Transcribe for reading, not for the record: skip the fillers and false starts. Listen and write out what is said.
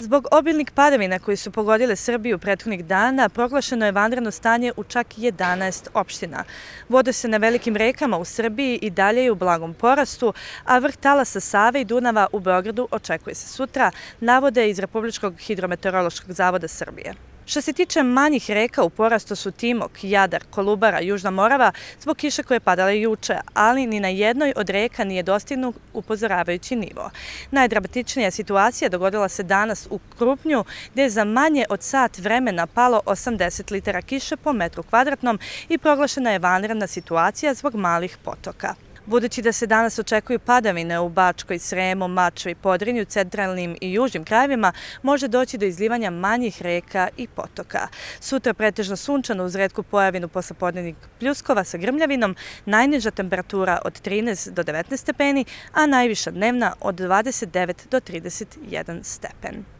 Zbog obilnih padavina koji su pogodile Srbiju prethodnih dana, proglašeno je vanredno stanje u čak 11 opština. Voda se na velikim rekama u Srbiji i dalje je u blagom porastu, a vrh talasa Save i Dunava u Beogradu očekuje se sutra, navode iz Republičkog hidrometeorološkog zavoda Srbije. Što se tiče manjih reka, u porastu su Timok, Jadar, Kolubara, Južna Morava zbog kiše koje je padala juče, ali ni na jednoj od reka nije dostignut upozoravajući nivo. Najdramatičnija situacija dogodila se danas u Krupnju, gde je za manje od sat vremena palo 80 litara kiše po metru kvadratnom i proglašena je vanredna situacija zbog malih potoka. Budući da se danas očekuju padavine u Bačkoj, Sremu, Mačvi, Podrinju, centralnim i južnim krajevima, može doći do izlivanja manjih reka i potoka. Sutra pretežno sunčano uz retku pojavinu poslepodnevnih pljuskova sa grmljavinom, najniža temperatura od 13 do 19 stepeni, a najviša dnevna od 29 do 31 stepen.